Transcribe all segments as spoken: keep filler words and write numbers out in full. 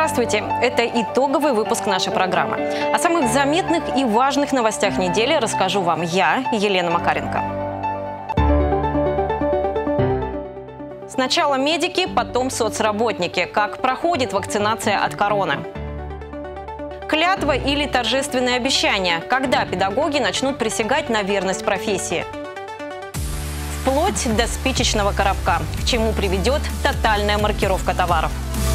Здравствуйте! Это итоговый выпуск нашей программы. О самых заметных и важных новостях недели расскажу вам я, Елена Макаренко. Сначала медики, потом соцработники. Как проходит вакцинация от короны? Клятва или торжественные обещания? Когда педагоги начнут присягать на верность профессии? Вплоть до спичечного коробка. К чему приведет тотальная маркировка товаров?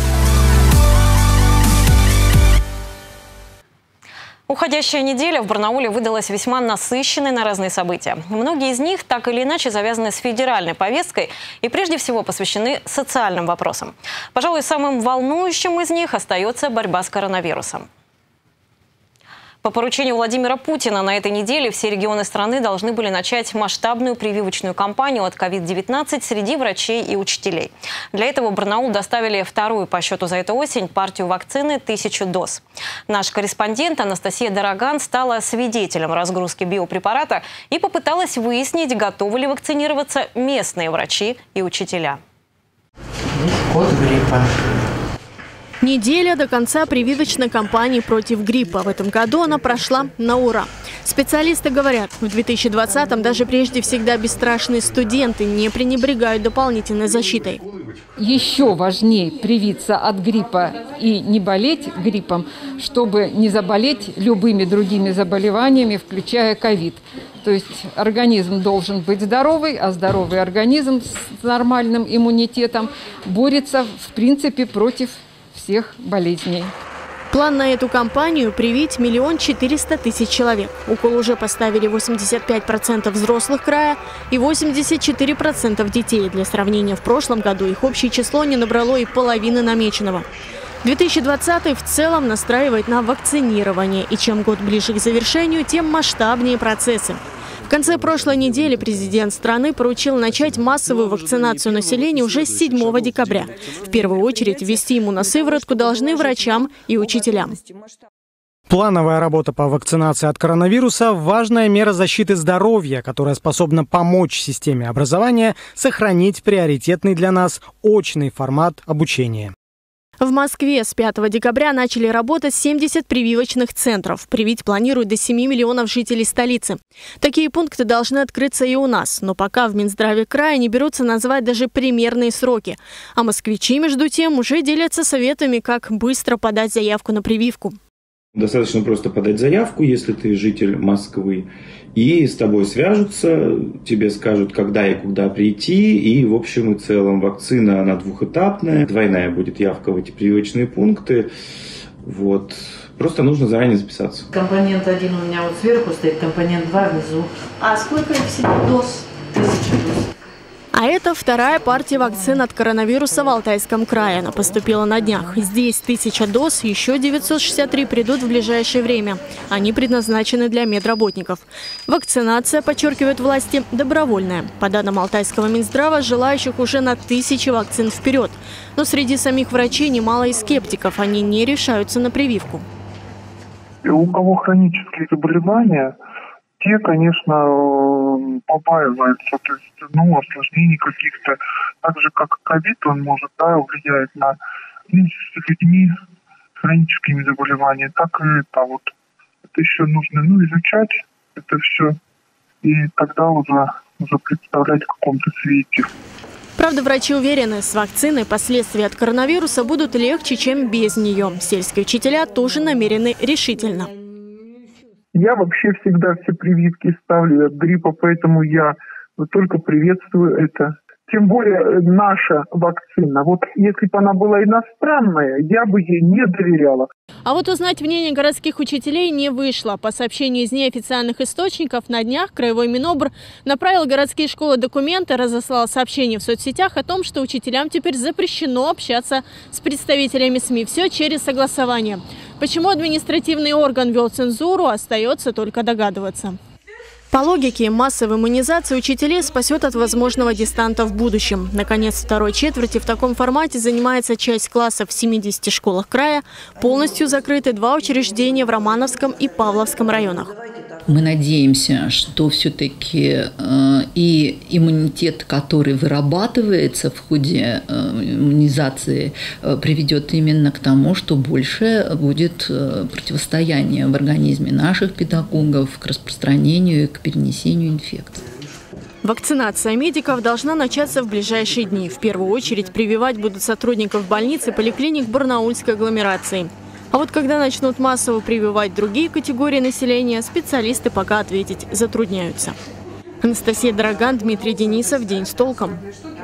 Уходящая неделя в Барнауле выдалась весьма насыщенной на разные события. Многие из них так или иначе завязаны с федеральной повесткой и прежде всего посвящены социальным вопросам. Пожалуй, самым волнующим из них остается борьба с коронавирусом. По поручению Владимира Путина на этой неделе все регионы страны должны были начать масштабную прививочную кампанию от ковид девятнадцать среди врачей и учителей. Для этого в Барнаул доставили вторую по счету за эту осень партию вакцины тысячу доз. Наш корреспондент Анастасия Дороган стала свидетелем разгрузки биопрепарата и попыталась выяснить, готовы ли вакцинироваться местные врачи и учителя. Код гриппа. Неделя до конца прививочной кампании против гриппа. В этом году она прошла на ура. Специалисты говорят, в две тысячи двадцатом даже прежде всегда бесстрашные студенты не пренебрегают дополнительной защитой. Еще важнее привиться от гриппа и не болеть гриппом, чтобы не заболеть любыми другими заболеваниями, включая ковид. То есть организм должен быть здоровый, а здоровый организм с нормальным иммунитетом борется, в принципе, против всех болезней. План на эту кампанию – привить миллион четыреста тысяч человек. Укол уже поставили восемьдесят пять процентов взрослых края и восемьдесят четыре процента детей. Для сравнения, в прошлом году их общее число не набрало и половины намеченного. две тысячи двадцатый в целом настраивает на вакцинирование. И чем год ближе к завершению, тем масштабнее процессы. В конце прошлой недели президент страны поручил начать массовую вакцинацию населения уже с седьмого декабря. В первую очередь ввести иммуносыворотку должны врачам и учителям. Плановая работа по вакцинации от коронавируса – важная мера защиты здоровья, которая способна помочь системе образования сохранить приоритетный для нас очный формат обучения. В Москве с пятого декабря начали работать семьдесят прививочных центров. Привить планируют до семи миллионов жителей столицы. Такие пункты должны открыться и у нас. Но пока в Минздраве края не берутся назвать даже примерные сроки. А москвичи, между тем, уже делятся советами, как быстро подать заявку на прививку. Достаточно просто подать заявку, если ты житель Москвы, и с тобой свяжутся, тебе скажут, когда и куда прийти, и в общем и целом вакцина, она двухэтапная, двойная будет явка в эти прививочные пункты, вот. Просто нужно заранее записаться. Компонент один у меня вот сверху стоит, компонент два внизу. А сколько всего доз? Тысяча доз. А это вторая партия вакцин от коронавируса в Алтайском крае. Она поступила на днях. Здесь тысяча доз, еще девятьсот шестьдесят три придут в ближайшее время. Они предназначены для медработников. Вакцинация, подчеркивают власти, добровольная. По данным Алтайского Минздрава, желающих уже на тысячи вакцин вперед. Но среди самих врачей немало и скептиков. Они не решаются на прививку. У кого хронические заболевания, те, конечно, побаиваются, то есть, ну, осложнений каких-то. Так же, как ковид, он может, да, влиять на с людьми с хроническими заболеваниями, так и это вот. Это еще нужно, ну, изучать это все, и тогда уже, уже представлять в каком-то свете. Правда, врачи уверены, с вакциной последствия от коронавируса будут легче, чем без нее. Сельские учителя тоже намерены решительно. Я вообще всегда все прививки ставлю от гриппа, поэтому я только приветствую это. Тем более наша вакцина. Вот если бы она была иностранная, я бы ей не доверяла. А вот узнать мнение городских учителей не вышло. По сообщению из неофициальных источников, на днях Краевой Минобр направил в городские школы документы, разослал сообщения в соцсетях о том, что учителям теперь запрещено общаться с представителями СМИ. Все через согласование. Почему административный орган ввел цензуру, остается только догадываться. По логике, массовая иммунизация учителей спасет от возможного дистанта в будущем. Наконец, второй четверти в таком формате занимается часть классов в семидесяти школах края. Полностью закрыты два учреждения в Романовском и Павловском районах. Мы надеемся, что все-таки э, и иммунитет, который вырабатывается в ходе э, иммунизации, э, приведет именно к тому, что больше будет э, противостояние в организме наших педагогов к распространению и к перенесению инфекции. Вакцинация медиков должна начаться в ближайшие дни. В первую очередь прививать будут сотрудников больниц и поликлиник барнаульской агломерации. А вот когда начнут массово прививать другие категории населения, специалисты пока ответить затрудняются. Анастасия Дороган, Дмитрий Денисов. День с толком.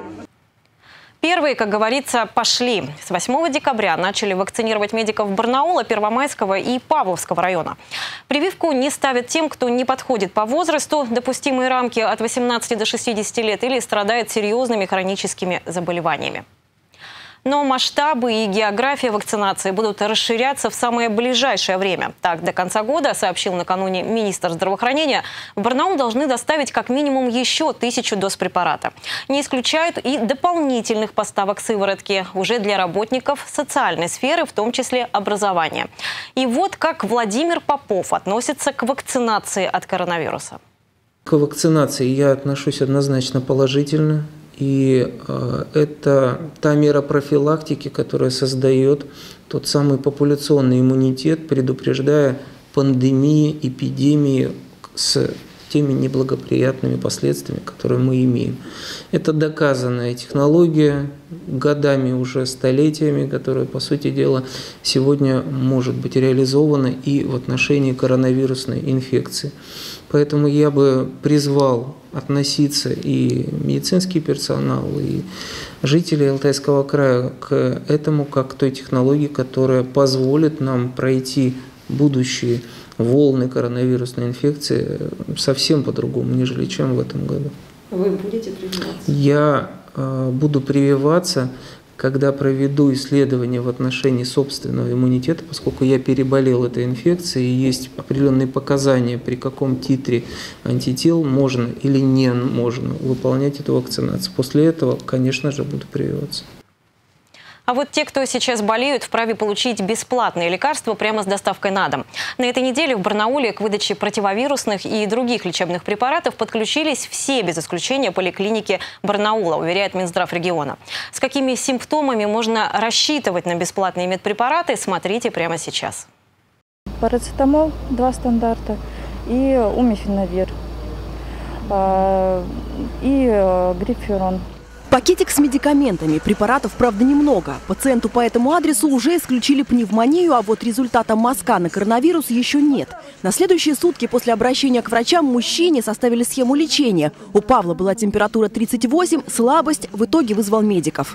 Первые, как говорится, пошли. С восьмого декабря начали вакцинировать медиков Барнаула, Первомайского и Павловского района. Прививку не ставят тем, кто не подходит по возрасту, допустимые рамки от восемнадцати до шестидесяти лет, или страдает серьезными хроническими заболеваниями. Но масштабы и география вакцинации будут расширяться в самое ближайшее время. Так, до конца года, сообщил накануне министр здравоохранения, в Барнаул должны доставить как минимум еще тысячу доз препарата. Не исключают и дополнительных поставок сыворотки уже для работников социальной сферы, в том числе образования. И вот как Владимир Попов относится к вакцинации от коронавируса. К вакцинации я отношусь однозначно положительно. И э, это та мера профилактики, которая создает тот самый популяционный иммунитет, предупреждая пандемии, эпидемии с теми неблагоприятными последствиями, которые мы имеем. Это доказанная технология, годами, уже столетиями, которая, по сути дела, сегодня может быть реализована и в отношении коронавирусной инфекции. Поэтому я бы призвал относиться и медицинский персонал, и жители Алтайского края к этому как к той технологии, которая позволит нам пройти будущие волны коронавирусной инфекции совсем по-другому, нежели чем в этом году. Вы будете прививаться? Я э, буду прививаться, когда проведу исследование в отношении собственного иммунитета, поскольку я переболел этой инфекцией, и есть определенные показания, при каком титре антител можно или не можно выполнять эту вакцинацию. После этого, конечно же, буду прививаться. А вот те, кто сейчас болеют, вправе получить бесплатные лекарства прямо с доставкой на дом. На этой неделе в Барнауле к выдаче противовирусных и других лечебных препаратов подключились все, без исключения, поликлиники Барнаула, уверяет Минздрав региона. С какими симптомами можно рассчитывать на бесплатные медпрепараты, смотрите прямо сейчас. Парацетамол, два стандарта, и умифенавир, и гриферон. Пакетик с медикаментами. Препаратов, правда, немного. Пациенту по этому адресу уже исключили пневмонию, а вот результата мазка на коронавирус еще нет. На следующие сутки после обращения к врачам мужчине составили схему лечения. У Павла была температура тридцать восемь, слабость. В итоге вызвал медиков.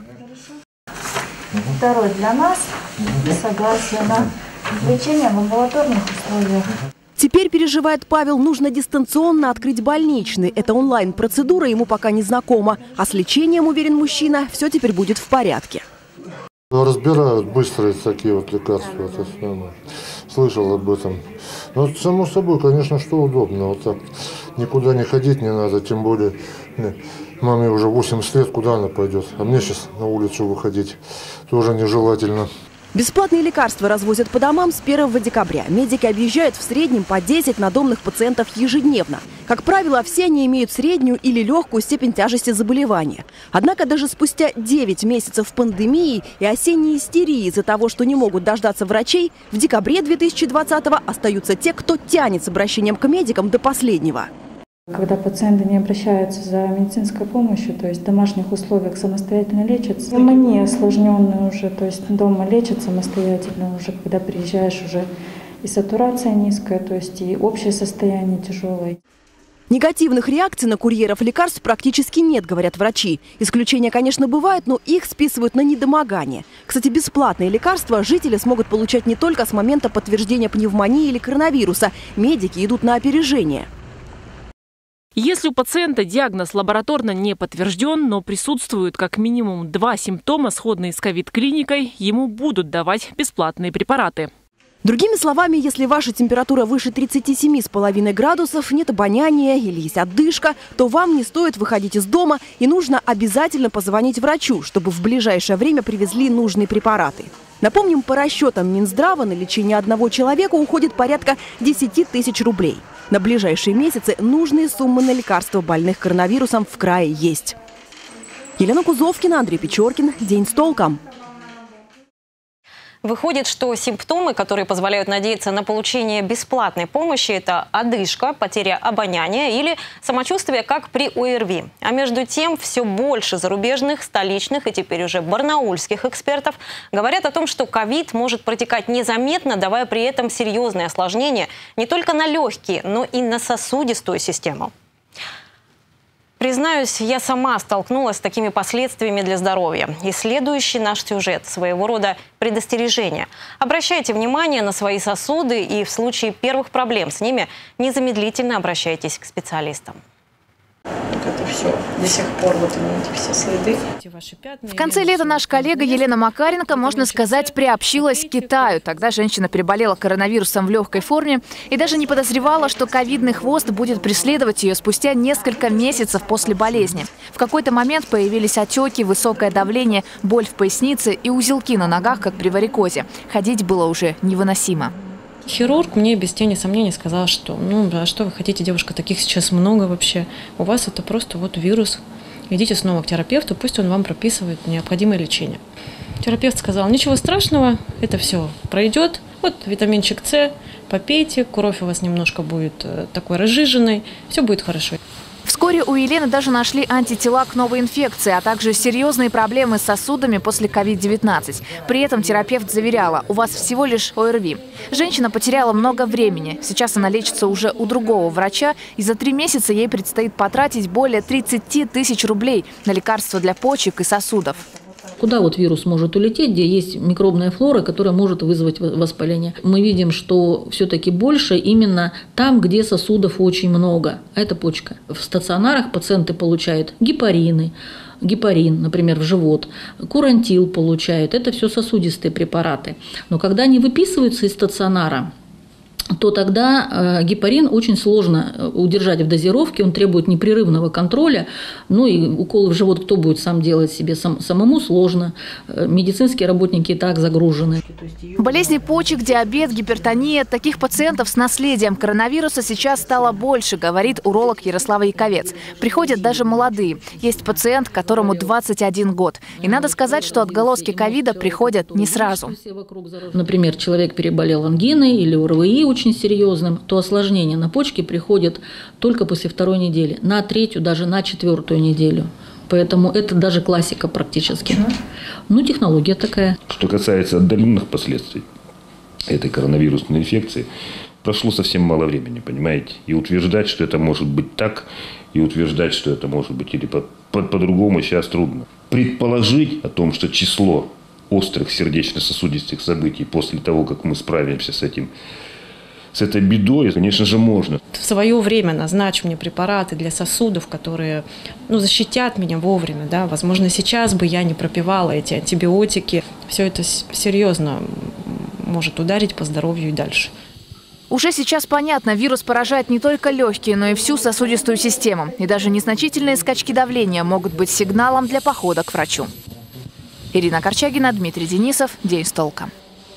Второй для нас. Согласие на лечение в амбулаторных условиях. Теперь, переживает Павел, нужно дистанционно открыть больничный. Это онлайн-процедура, ему пока не знакома. А с лечением, уверен мужчина, все теперь будет в порядке. Разбирают быстро такие вот лекарства. Слышал об этом. Но само собой, конечно, что удобно. Вот так. Никуда не ходить не надо, тем более маме уже восемьдесят лет, куда она пойдет? А мне сейчас на улицу выходить тоже нежелательно. Бесплатные лекарства развозят по домам с первого декабря. Медики объезжают в среднем по десять надомных пациентов ежедневно. Как правило, все они имеют среднюю или легкую степень тяжести заболевания. Однако даже спустя девять месяцев пандемии и осенней истерии из-за того, что не могут дождаться врачей, в декабре две тысячи двадцатого остаются те, кто тянет с обращением к медикам до последнего. Когда пациенты не обращаются за медицинской помощью, то есть в домашних условиях самостоятельно лечатся, пневмония осложненная уже, то есть дома лечат самостоятельно уже, когда приезжаешь, уже и сатурация низкая, то есть и общее состояние тяжелое. Негативных реакций на курьеров лекарств практически нет, говорят врачи. Исключения, конечно, бывают, но их списывают на недомогание. Кстати, бесплатные лекарства жители смогут получать не только с момента подтверждения пневмонии или коронавируса. Медики идут на опережение. Если у пациента диагноз лабораторно не подтвержден, но присутствуют как минимум два симптома, сходные с ковид-клиникой, ему будут давать бесплатные препараты. Другими словами, если ваша температура выше тридцати семи с половиной градусов, нет обоняния или есть одышка, то вам не стоит выходить из дома и нужно обязательно позвонить врачу, чтобы в ближайшее время привезли нужные препараты. Напомним, по расчетам Минздрава на лечение одного человека уходит порядка десяти тысяч рублей. На ближайшие месяцы нужные суммы на лекарства больных коронавирусом в крае есть. Елена Кузовкина, Андрей Печоркин. День с толком. Выходит, что симптомы, которые позволяют надеяться на получение бесплатной помощи, это одышка, потеря обоняния или самочувствие, как при ОРВИ. А между тем, все больше зарубежных, столичных и теперь уже барнаульских экспертов говорят о том, что ковид может протекать незаметно, давая при этом серьезные осложнения не только на легкие, но и на сосудистую систему. Признаюсь, я сама столкнулась с такими последствиями для здоровья. И следующий наш сюжет – своего рода предостережение. Обращайте внимание на свои сосуды и в случае первых проблем с ними незамедлительно обращайтесь к специалистам. Это все до сих пор вот эти все следы. В конце лета наша коллега Елена Макаренко, можно сказать, приобщилась к Китаю. Тогда женщина переболела коронавирусом в легкой форме и даже не подозревала, что ковидный хвост будет преследовать ее спустя несколько месяцев после болезни. В какой-то момент появились отеки, высокое давление, боль в пояснице и узелки на ногах, как при варикозе. Ходить было уже невыносимо. Хирург мне без тени сомнений сказал, что ну а что вы хотите, девушка, таких сейчас много вообще. У вас это просто вот вирус. Идите снова к терапевту, пусть он вам прописывает необходимое лечение. Терапевт сказал, ничего страшного, это все пройдет. Вот витаминчик С, попейте, кровь у вас немножко будет такой разжиженной, все будет хорошо. Вскоре у Елены даже нашли антитела к новой инфекции, а также серьезные проблемы с сосудами после ковид девятнадцать. При этом терапевт заверяла, у вас всего лишь ОРВИ. Женщина потеряла много времени. Сейчас она лечится уже у другого врача, и за три месяца ей предстоит потратить более тридцати тысяч рублей на лекарства для почек и сосудов. Куда вот вирус может улететь, где есть микробная флора, которая может вызвать воспаление. Мы видим, что все-таки больше именно там, где сосудов очень много. Это почка. В стационарах пациенты получают гепарины, гепарин, например, в живот, курантил получают. Это все сосудистые препараты. Но когда они выписываются из стационара, то тогда гепарин очень сложно удержать в дозировке, он требует непрерывного контроля. Ну и уколы в живот кто будет сам делать себе? Сам, самому сложно. Медицинские работники и так загружены. Болезни почек, диабет, гипертония. Таких пациентов с наследием коронавируса сейчас стало больше, говорит уролог Ярослава Яковец. Приходят даже молодые. Есть пациент, которому двадцать один год. И надо сказать, что отголоски ковида приходят не сразу. Например, человек переболел ангиной или ОРВИ, очень серьезным, то осложнения на почке приходят только после второй недели, на третью, даже на четвертую неделю. Поэтому это даже классика практически. Почему? Ну, технология такая. Что касается отдаленных последствий этой коронавирусной инфекции, прошло совсем мало времени, понимаете? И утверждать, что это может быть так, и утверждать, что это может быть или по- по- по-другому, сейчас трудно. Предположить о том, что число острых сердечно-сосудистых событий после того, как мы справимся с этим, с этой бедой, конечно же, можно. В свое время назначь мне препараты для сосудов, которые ну, защитят меня вовремя. Да? Возможно, сейчас бы я не пропивала эти антибиотики. Все это серьезно может ударить по здоровью и дальше. Уже сейчас понятно, вирус поражает не только легкие, но и всю сосудистую систему. И даже незначительные скачки давления могут быть сигналом для похода к врачу. Ирина Корчагина, Дмитрий Денисов. День с толком.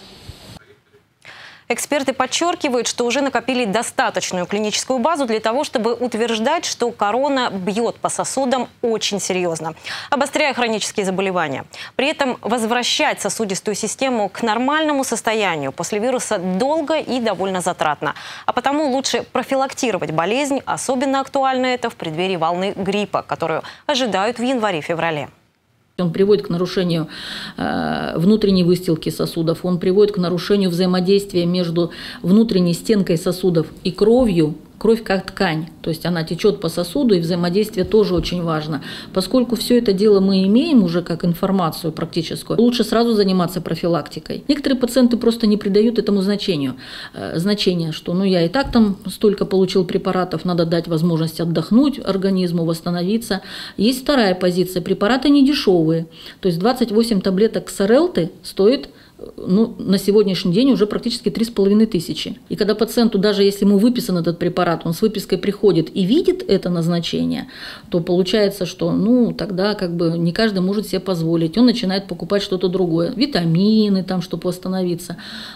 Эксперты подчеркивают, что уже накопили достаточную клиническую базу для того, чтобы утверждать, что корона бьет по сосудам очень серьезно, обостряя хронические заболевания. При этом возвращать сосудистую систему к нормальному состоянию после вируса долго и довольно затратно. А потому лучше профилактировать болезнь. Особенно актуально это в преддверии волны гриппа, которую ожидают в январе-феврале. Он приводит к нарушению э, внутренней выстилки сосудов, он приводит к нарушению взаимодействия между внутренней стенкой сосудов и кровью. Кровь как ткань, то есть она течет по сосуду, и взаимодействие тоже очень важно. Поскольку все это дело мы имеем уже как информацию практическую, лучше сразу заниматься профилактикой. Некоторые пациенты просто не придают этому значению. Э, значение, что ну я и так там столько получил препаратов, надо дать возможность отдохнуть организму, восстановиться. Есть вторая позиция, препараты не дешевые, то есть двадцать восемь таблеток Ксарелты стоит ну, на сегодняшний день уже практически три с половиной тысячи. И когда пациенту, даже если ему выписан этот препарат, он с выпиской приходит и видит это назначение, то получается, что ну, тогда как бы не каждый может себе позволить. Он начинает покупать что-то другое, витамины, там, чтобы восстановиться.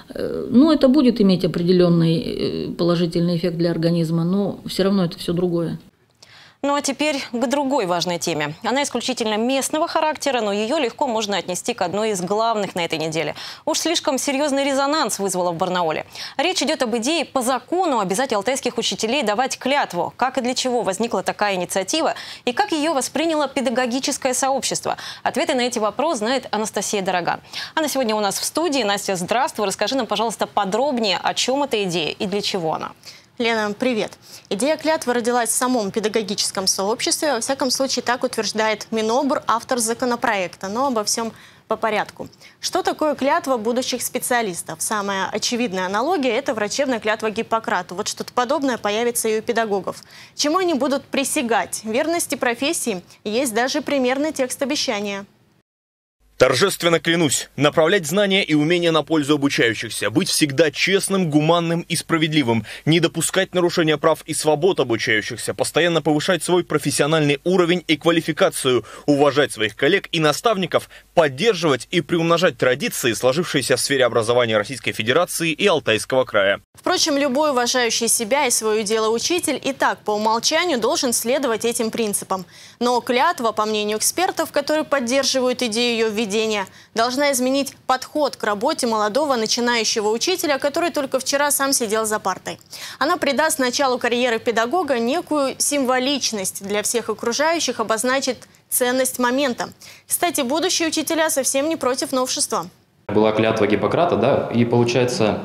Ну, это будет иметь определенный положительный эффект для организма, но все равно это все другое. Ну а теперь к другой важной теме. Она исключительно местного характера, но ее легко можно отнести к одной из главных на этой неделе. Уж слишком серьезный резонанс вызвала в Барнауле. Речь идет об идее по закону обязать алтайских учителей давать клятву. Как и для чего возникла такая инициатива и как ее восприняло педагогическое сообщество? Ответы на эти вопросы знает Анастасия Дороган. Она сегодня у нас в студии. Настя, здравствуй. Расскажи нам, пожалуйста, подробнее, о чем эта идея и для чего она. Лена, привет. Идея клятвы родилась в самом педагогическом сообществе. Во всяком случае, так утверждает Минобр, автор законопроекта. Но обо всем по порядку. Что такое клятва будущих специалистов? Самая очевидная аналогия – это врачебная клятва Гиппократу. Вот что-то подобное появится и у педагогов. Чему они будут присягать? Верности профессии. Есть даже примерный текст обещания. Торжественно клянусь направлять знания и умения на пользу обучающихся, быть всегда честным, гуманным и справедливым, не допускать нарушения прав и свобод обучающихся, постоянно повышать свой профессиональный уровень и квалификацию, уважать своих коллег и наставников, поддерживать и приумножать традиции, сложившиеся в сфере образования Российской Федерации и Алтайского края. Впрочем, любой уважающий себя и свое дело учитель и так по умолчанию должен следовать этим принципам. Но клятва, по мнению экспертов, которые поддерживают идею ее введения, должна изменить подход к работе молодого начинающего учителя, который только вчера сам сидел за партой. Она придаст началу карьеры педагога некую символичность для всех окружающих, обозначит ценность момента. Кстати, будущие учителя совсем не против новшества. Была клятва Гиппократа, да, и получается,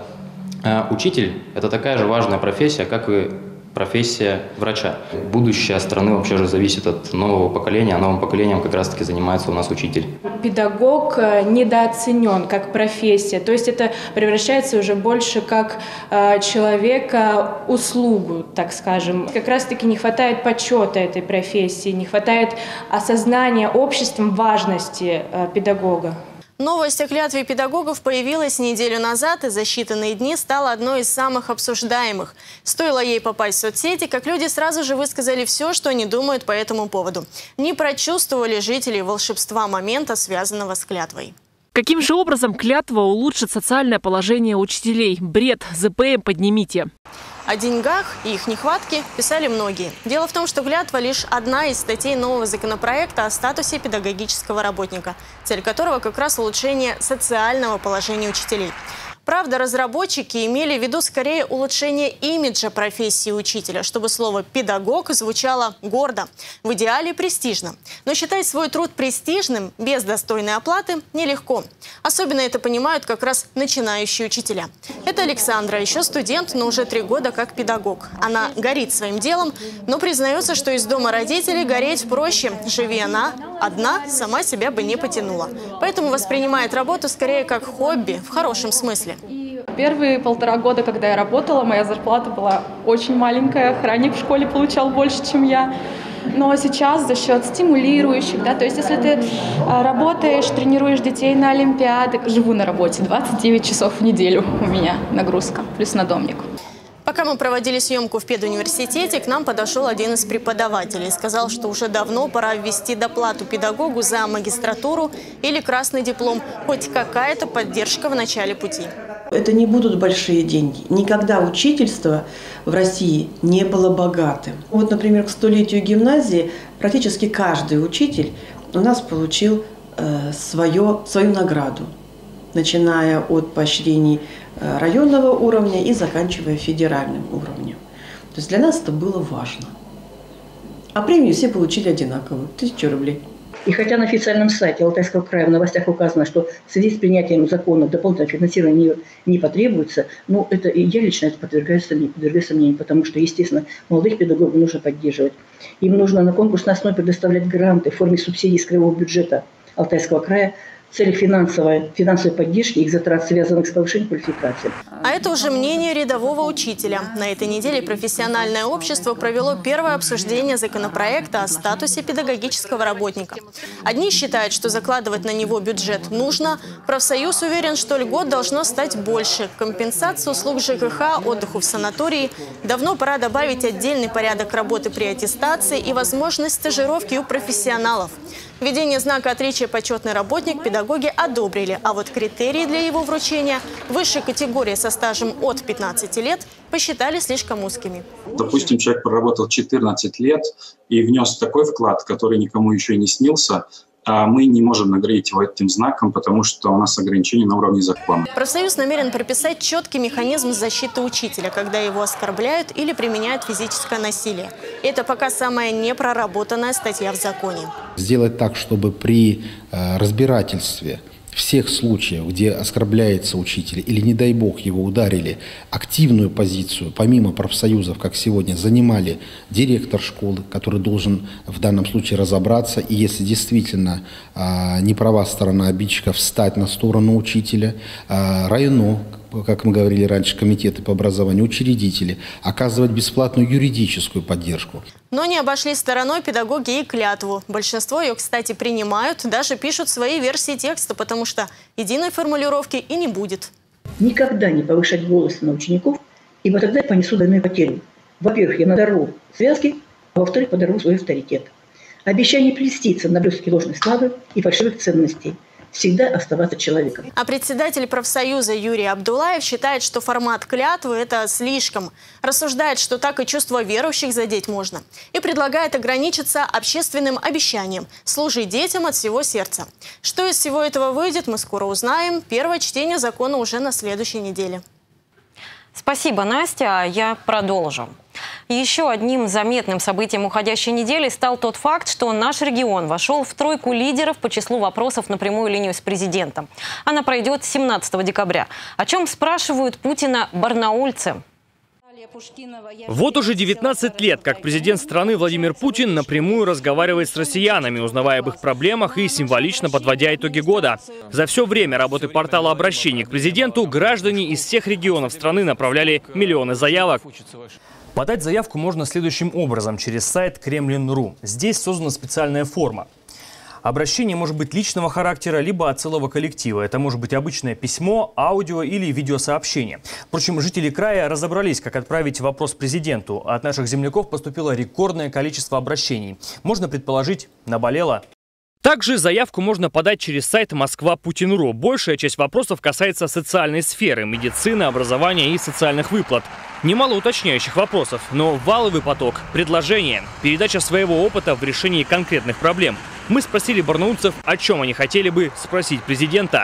учитель – это такая же важная профессия, как и профессия врача. Будущее страны вообще же зависит от нового поколения, а новым поколением как раз-таки занимается у нас учитель. Педагог недооценен как профессия, то есть это превращается уже больше как человека услугу, так скажем. Как раз-таки не хватает почета этой профессии, не хватает осознания обществом важности педагога. Новость о клятве педагогов появилась неделю назад и за считанные дни стала одной из самых обсуждаемых. Стоило ей попасть в соцсети, как люди сразу же высказали все, что они думают по этому поводу. Не прочувствовали жители волшебства момента, связанного с клятвой. Каким же образом клятва улучшит социальное положение учителей? Бред. зэ пэ эм поднимите. О деньгах и их нехватке писали многие. Дело в том, что клятва лишь одна из статей нового законопроекта о статусе педагогического работника, цель которого как раз улучшение социального положения учителей. Правда, разработчики имели в виду скорее улучшение имиджа профессии учителя, чтобы слово «педагог» звучало гордо, в идеале престижно. Но считать свой труд престижным без достойной оплаты нелегко. Особенно это понимают как раз начинающие учителя. Это Александра, еще студент, но уже три года как педагог. Она горит своим делом, но признается, что из дома родителей гореть проще. Живи она одна, сама себя бы не потянула. Поэтому воспринимает работу скорее как хобби, в хорошем смысле. Первые полтора года, когда я работала, моя зарплата была очень маленькая. Охранник в школе получал больше, чем я. Но сейчас за счет стимулирующих, да, то есть если ты работаешь, тренируешь детей на олимпиады, живу на работе, двадцать девять часов в неделю у меня нагрузка, плюс надомник. Пока мы проводили съемку в педуниверситете, к нам подошел один из преподавателей и сказал, что уже давно пора ввести доплату педагогу за магистратуру или красный диплом, хоть какая-то поддержка в начале пути. Это не будут большие деньги. Никогда учительство в России не было богатым. Вот, например, к столетию гимназии практически каждый учитель у нас получил э, свое, свою награду, начиная от поощрений районного уровня и заканчивая федеральным уровнем. То есть для нас это было важно. А премию все получили одинаковую – тысячу рублей. И хотя на официальном сайте Алтайского края в новостях указано, что в связи с принятием закона дополнительного финансирования не, не потребуется, ну, это, я лично это подвергаю сомнению, подвергаю сомнению, потому что, естественно, молодых педагогов нужно поддерживать. Им нужно на конкурсной основе предоставлять гранты в форме субсидий из краевого бюджета Алтайского края в целях финансовой, финансовой поддержки их затрат, связанных с повышением квалификации. А это уже мнение рядового учителя. На этой неделе профессиональное общество провело первое обсуждение законопроекта о статусе педагогического работника. Одни считают, что закладывать на него бюджет нужно. Профсоюз уверен, что льгот должно стать больше. Компенсацию услуг ЖКХ, отдыху в санатории. Давно пора добавить отдельный порядок работы при аттестации и возможность стажировки у профессионалов. Введение знака отличия «почетный работник» педагоги одобрили, а вот критерии для его вручения высшей категории со стажем от пятнадцати лет посчитали слишком узкими. Допустим, человек проработал четырнадцать лет и внес такой вклад, который никому еще и не снился, а мы не можем наградить его этим знаком, потому что у нас ограничения на уровне закона. Профсоюз намерен прописать четкий механизм защиты учителя, когда его оскорбляют или применяют физическое насилие. Это пока самая непроработанная статья в законе. Сделать так, чтобы при э, разбирательстве всех случаев, где оскорбляется учитель или, не дай бог, его ударили, активную позицию, помимо профсоюзов, как сегодня, занимали директор школы, который должен в данном случае разобраться, и если действительно э, не права сторона обидчика, встать на сторону учителя, э, районо, как мы говорили раньше, комитеты по образованию, учредители, оказывать бесплатную юридическую поддержку. Но не обошли стороной педагоги и клятву. Большинство ее, кстати, принимают, даже пишут свои версии текста, потому что единой формулировки и не будет. Никогда не повышать голос на учеников, ибо тогда я понесу двойную потерю. Во-первых, я надорву связки, а во-вторых, подорву свой авторитет. Обещание плеститься на блестке ложной славы и фальшивых ценностей. Всегда оставаться человеком. А председатель профсоюза Юрий Абдулаев считает, что формат клятвы – это слишком. Рассуждает, что так и чувство верующих задеть можно. И предлагает ограничиться общественным обещанием – служить детям от всего сердца. Что из всего этого выйдет, мы скоро узнаем. Первое чтение закона уже на следующей неделе. Спасибо, Настя. Я продолжу. Еще одним заметным событием уходящей недели стал тот факт, что наш регион вошел в тройку лидеров по числу вопросов на прямую линию с президентом. Она пройдет семнадцатого декабря. О чем спрашивают Путина барнаульцы? Вот уже девятнадцать лет, как президент страны Владимир Путин напрямую разговаривает с россиянами, узнавая об их проблемах и символично подводя итоги года. За все время работы портала обращений к президенту граждане из всех регионов страны направляли миллионы заявок. Подать заявку можно следующим образом через сайт Кремлин точка ру. Здесь создана специальная форма. Обращение может быть личного характера, либо от целого коллектива. Это может быть обычное письмо, аудио или видеосообщение. Впрочем, жители края разобрались, как отправить вопрос президенту. От наших земляков поступило рекордное количество обращений. Можно предположить, наболело. Также заявку можно подать через сайт Москва Путин точка ру. Большая часть вопросов касается социальной сферы, медицины, образования и социальных выплат. Немало уточняющих вопросов, но валовый поток, предложения, передача своего опыта в решении конкретных проблем. Мы спросили барнаульцев, о чем они хотели бы спросить президента.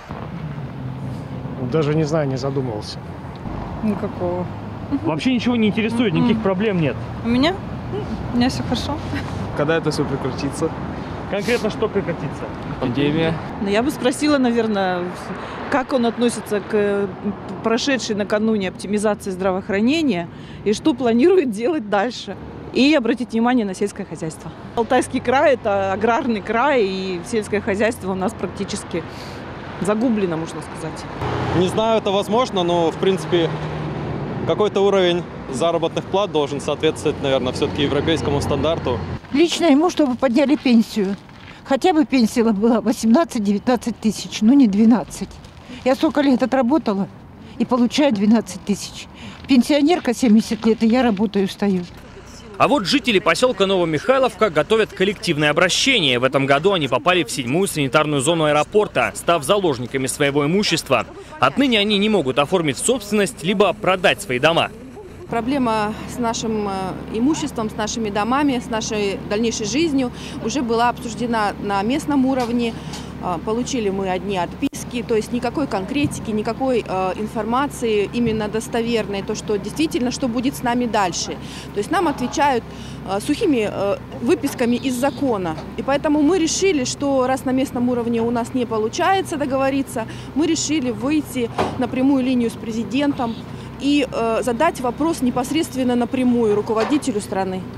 Даже не знаю, не задумывался. Никакого. Вообще ничего не интересует, никаких проблем нет? У меня? У меня все хорошо. Когда это все прекратится? Конкретно что прекратится? Пандемия. Ну, я бы спросила, наверное, как он относится к прошедшей накануне оптимизации здравоохранения и что планирует делать дальше. И обратить внимание на сельское хозяйство. Алтайский край – это аграрный край, и сельское хозяйство у нас практически загублено, можно сказать. Не знаю, это возможно, но, в принципе, какой-то уровень заработных плат должен соответствовать, наверное, все-таки европейскому стандарту. Лично ему, чтобы подняли пенсию. Хотя бы пенсия была восемнадцать-девятнадцать тысяч, но не двенадцать. Я столько лет отработала и получаю двенадцать тысяч. Пенсионерка семьдесят лет, и я работаю, стою. А вот жители поселка Новомихайловка готовят коллективное обращение. В этом году они попали в седьмую санитарную зону аэропорта, став заложниками своего имущества. Отныне они не могут оформить собственность, либо продать свои дома. Проблема с нашим имуществом, с нашими домами, с нашей дальнейшей жизнью уже была обсуждена на местном уровне. Получили мы одни отписки, то есть никакой конкретики, никакой информации именно достоверной, то, что действительно, что будет с нами дальше. То есть нам отвечают сухими выписками из закона. И поэтому мы решили, что раз на местном уровне у нас не получается договориться, мы решили выйти на прямую линию с президентом и э, задать вопрос непосредственно напрямую руководителю страны.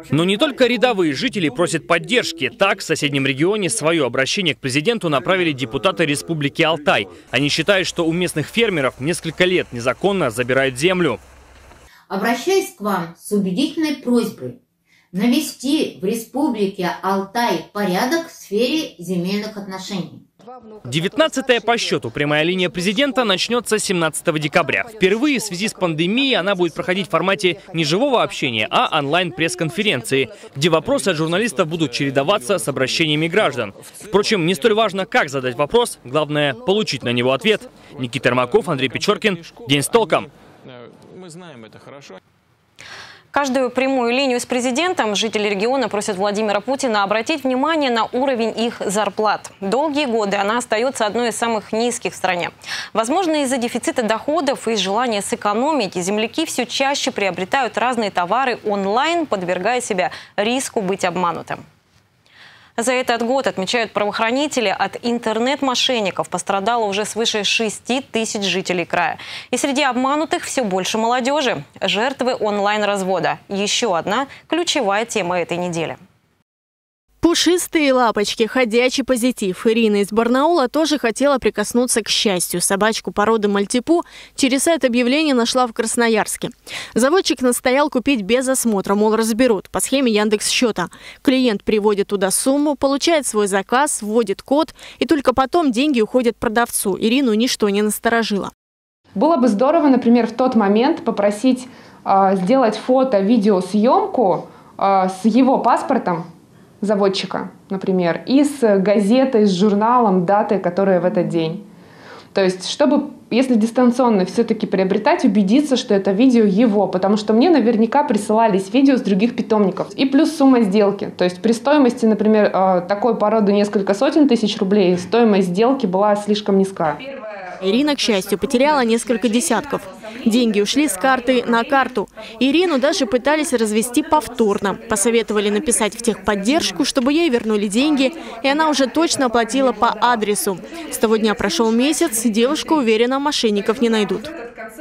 Но не только рядовые жители просят поддержки. Так, в соседнем регионе свое обращение к президенту направили депутаты Республики Алтай. Они считают, что у местных фермеров несколько лет незаконно забирают землю. Обращаюсь к вам с убедительной просьбой навести в Республике Алтай порядок в сфере земельных отношений. девятнадцатая по счету прямая линия президента начнется семнадцатого декабря. Впервые в связи с пандемией она будет проходить в формате не живого общения, а онлайн-пресс-конференции, где вопросы от журналистов будут чередоваться с обращениями граждан. Впрочем, не столь важно, как задать вопрос, главное – получить на него ответ. Никита Ермаков, Андрей Печоркин. День с толком. Мы знаем это хорошо. Каждую прямую линию с президентом жители региона просят Владимира Путина обратить внимание на уровень их зарплат. Долгие годы она остается одной из самых низких в стране. Возможно, из-за дефицита доходов и желания сэкономить, земляки все чаще приобретают разные товары онлайн, подвергая себя риску быть обманутым. За этот год, отмечают правоохранители, от интернет-мошенников пострадало уже свыше шести тысяч жителей края. И среди обманутых все больше молодежи. Жертвы онлайн-развода. Еще одна ключевая тема этой недели. Пушистые лапочки, ходячий позитив. Ирина из Барнаула тоже хотела прикоснуться к счастью. Собачку породы мальтипу через сайт объявления нашла в Красноярске. Заводчик настоял купить без осмотра, мол, разберут, по схеме Яндекс.Счета. Клиент приводит туда сумму, получает свой заказ, вводит код, и только потом деньги уходят продавцу. Ирину ничто не насторожило. Было бы здорово, например, в тот момент попросить э, сделать фото-видеосъемку э, с его паспортом заводчика, например, и с газетой, с журналом, датой, которая в этот день. То есть, чтобы, если дистанционно все-таки приобретать, убедиться, что это видео его, потому что мне наверняка присылались видео с других питомников. И плюс сумма сделки. То есть при стоимости, например, такой породы несколько сотен тысяч рублей, стоимость сделки была слишком низка. Ирина, к счастью, потеряла несколько десятков. Деньги ушли с карты на карту. Ирину даже пытались развести повторно. Посоветовали написать в техподдержку, чтобы ей вернули деньги, и она уже точно оплатила по адресу. С того дня прошел месяц, девушка уверена, мошенников не найдут.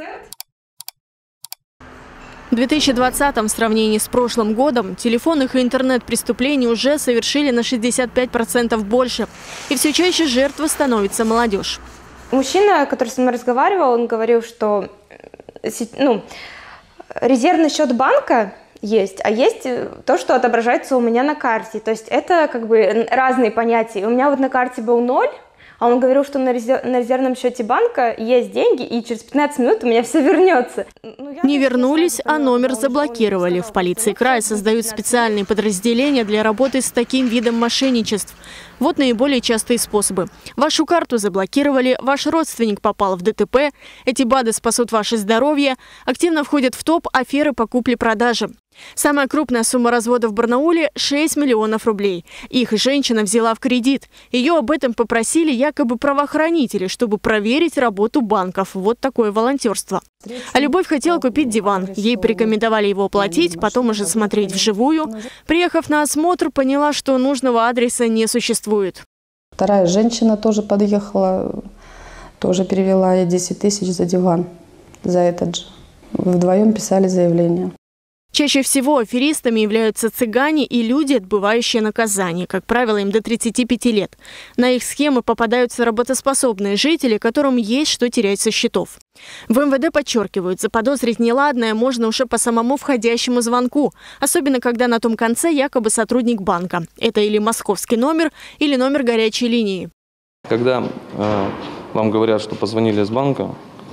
В две тысячи двадцатом в сравнении с прошлым годом телефонных и интернет-преступлений уже совершили на шестьдесят пять процентов больше. И все чаще жертвой становится молодежь. Мужчина, который со мной разговаривал, он говорил, что ну, резервный счет банка есть, а есть то, что отображается у меня на карте. То есть это как бы разные понятия. У меня вот на карте был ноль, а он говорил, что на резервном счете банка есть деньги, и через пятнадцать минут у меня все вернется. Не вернулись, а номер заблокировали. В полиции края создают специальные подразделения для работы с таким видом мошенничеств. Вот наиболее частые способы. Вашу карту заблокировали, ваш родственник попал в ДТП, эти БАДы спасут ваше здоровье, активно входят в топ аферы по купле-продаже. Самая крупная сумма развода в Барнауле – шесть миллионов рублей. Их женщина взяла в кредит. Ее об этом попросили якобы правоохранители, чтобы проверить работу банков. Вот такое волонтерство. А Любовь хотела купить диван. Ей порекомендовали его оплатить, потом уже смотреть вживую. Приехав на осмотр, поняла, что нужного адреса не существует. Вторая женщина тоже подъехала, тоже перевела ей десять тысяч за диван, за этот же. Вдвоем писали заявление. Чаще всего аферистами являются цыгане и люди, отбывающие наказание. Как правило, им до тридцати пяти лет. На их схемы попадаются работоспособные жители, которым есть что терять со счетов. В эм вэ дэ подчеркивают, заподозрить неладное можно уже по самому входящему звонку. Особенно, когда на том конце якобы сотрудник банка. Это или московский номер, или номер горячей линии. Когда э, вам говорят, что позвонили из банка,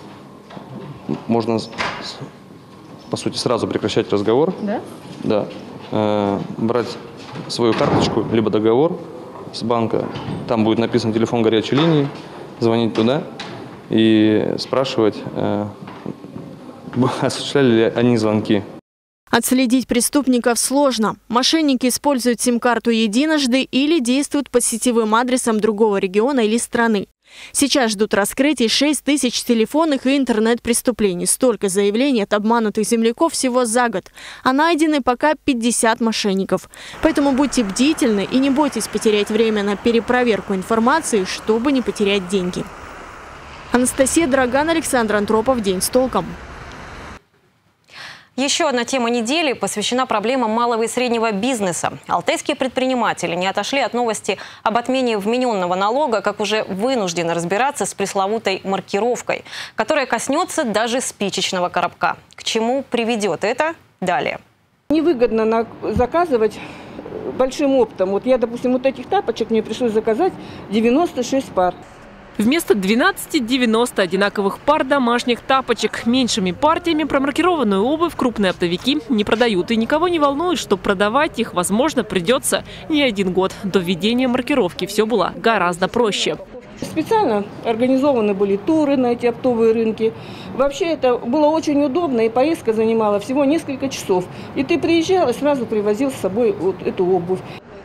можно... по сути, сразу прекращать разговор, да? Да. Э, брать свою карточку, либо договор с банка, там будет написан телефон горячей линии, звонить туда и спрашивать, э, осуществляли ли они звонки. Отследить преступников сложно. Мошенники используют сим-карту единожды или действуют по сетевым адресам другого региона или страны. Сейчас ждут раскрытий шесть тысяч телефонных и интернет-преступлений. Столько заявлений от обманутых земляков всего за год. А найдены пока пятьдесят мошенников. Поэтому будьте бдительны и не бойтесь потерять время на перепроверку информации, чтобы не потерять деньги. Анастасия Драган, Александр Антропов. День с толком. Еще одна тема недели посвящена проблемам малого и среднего бизнеса. Алтайские предприниматели не отошли от новости об отмене вмененного налога, как уже вынуждены разбираться с пресловутой маркировкой, которая коснется даже спичечного коробка. К чему приведет это? Далее. Невыгодно заказывать большим оптом. Вот я, допустим, вот этих тапочек мне пришлось заказать девяносто шесть пар. Вместо двенадцати — девяноста одинаковых пар домашних тапочек. Меньшими партиями промаркированную обувь крупные оптовики не продают. И никого не волнует, что продавать их, возможно, придется не один год. До введения маркировки все было гораздо проще. Специально организованы были туры на эти оптовые рынки. Вообще это было очень удобно, и поездка занимала всего несколько часов. И ты приезжал и сразу привозил с собой вот эту обувь.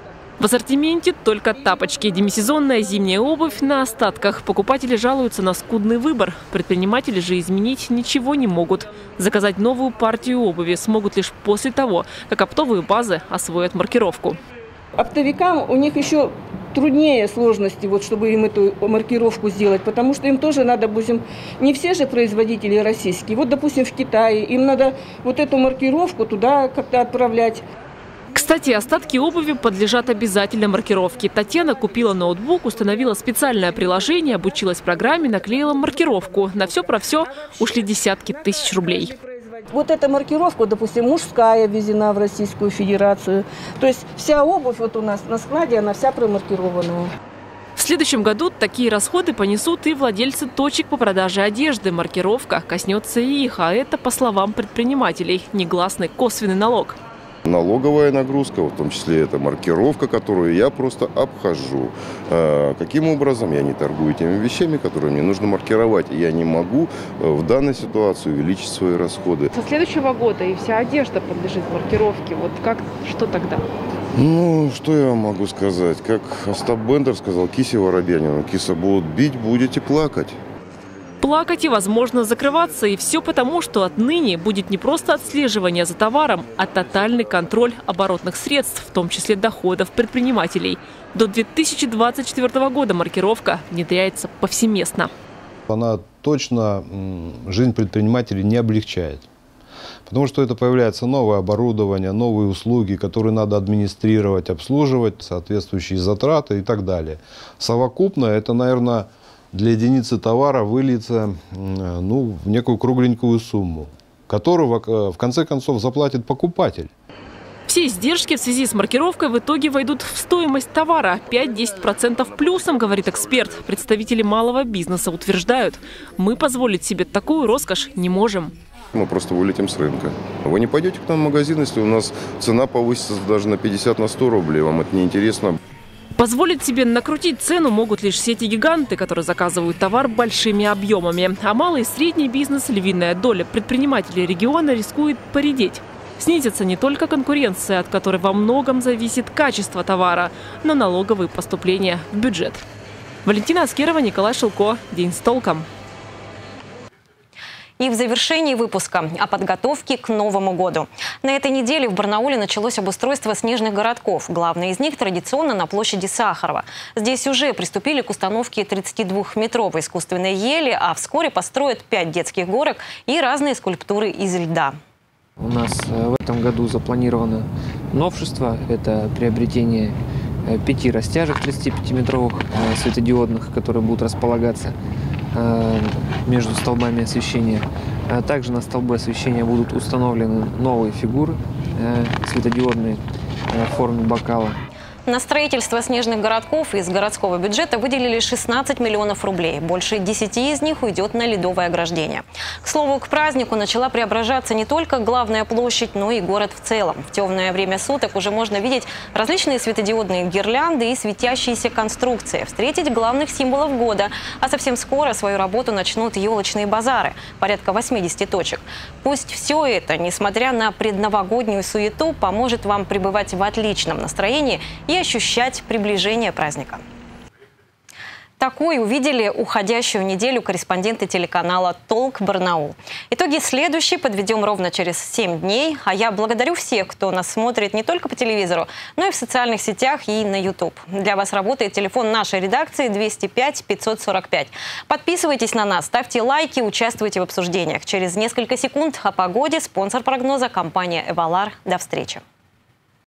В ассортименте только тапочки. Демисезонная зимняя обувь на остатках. Покупатели жалуются на скудный выбор. Предприниматели же изменить ничего не могут. Заказать новую партию обуви смогут лишь после того, как оптовые базы освоят маркировку. Оптовикам у них еще труднее сложности, вот, чтобы им эту маркировку сделать, потому что им тоже надо, допустим, не все же производители российские. Вот, допустим, в Китае им надо вот эту маркировку туда как-то отправлять. Кстати, остатки обуви подлежат обязательной маркировке. Татьяна купила ноутбук, установила специальное приложение, обучилась программе, наклеила маркировку. На все про все ушли десятки тысяч рублей. Вот эта маркировка, допустим, мужская ввезена в Российскую Федерацию. То есть вся обувь вот у нас на складе, она вся промаркированная. В следующем году такие расходы понесут и владельцы точек по продаже одежды. Маркировка коснется и их, а это, по словам предпринимателей, негласный косвенный налог. Налоговая нагрузка, в том числе это маркировка, которую я просто обхожу. Каким образом? Я не торгую теми вещами, которые мне нужно маркировать. Я не могу в данной ситуации увеличить свои расходы. Со следующего года и вся одежда подлежит маркировке. Вот как, что тогда? Ну, что я могу сказать? Как Остап Бендер сказал Кисе Воробьянину: киса будут бить, будете плакать. Плакать и, возможно, закрываться. И все потому, что отныне будет не просто отслеживание за товаром, а тотальный контроль оборотных средств, в том числе доходов предпринимателей. До две тысячи двадцать четвёртого года маркировка внедряется повсеместно. Она точно жизнь предпринимателей не облегчает. Потому что это появляется новое оборудование, новые услуги, которые надо администрировать, обслуживать, соответствующие затраты и так далее. Совокупно это, наверное, для единицы товара выльется ну, в некую кругленькую сумму, которую в конце концов заплатит покупатель. Все издержки в связи с маркировкой в итоге войдут в стоимость товара. пять-десять процентов плюсом, говорит эксперт. Представители малого бизнеса утверждают, мы позволить себе такую роскошь не можем. Мы просто вылетим с рынка. Вы не пойдете к нам в магазин, если у нас цена повысится даже на пятьдесят — на сто рублей. Вам это не интересно. Позволить себе накрутить цену могут лишь сети-гиганты, которые заказывают товар большими объемами. А малый и средний бизнес, львиная доля предпринимателей региона, рискует поредеть. Снизится не только конкуренция, от которой во многом зависит качество товара, но налоговые поступления в бюджет. Валентина Аскерова, Николай Шилко. День с толком. И в завершении выпуска о подготовке к Новому году. На этой неделе в Барнауле началось обустройство снежных городков. Главный из них традиционно на площади Сахарова. Здесь уже приступили к установке тридцатидвухметровой искусственной ели, а вскоре построят пять детских горок и разные скульптуры из льда. У нас в этом году запланировано новшество. Это приобретение пяти растяжек тридцатипятиметровых светодиодных, которые будут располагаться между столбами освещения. Также на столбы освещения будут установлены новые фигуры светодиодные в форме бокала. На строительство снежных городков из городского бюджета выделили шестнадцать миллионов рублей. Больше десяти из них уйдет на ледовое ограждение. К слову, к празднику начала преображаться не только главная площадь, но и город в целом. В темное время суток уже можно видеть различные светодиодные гирлянды и светящиеся конструкции. Встретить главных символов года. А совсем скоро свою работу начнут елочные базары. Порядка восьмидесяти точек. Пусть все это, несмотря на предновогоднюю суету, поможет вам пребывать в отличном настроении и ощущать приближение праздника. такой увидели уходящую неделю корреспонденты телеканала «Толк Барнаул». Итоги следующие подведем ровно через семь дней. А я благодарю всех, кто нас смотрит не только по телевизору, но и в социальных сетях и на YouTube. Для вас работает телефон нашей редакции двести пять пятьсот сорок пять. Подписывайтесь на нас, ставьте лайки, участвуйте в обсуждениях. Через несколько секунд о погоде. Спонсор прогноза — компания «Эвалар». До встречи.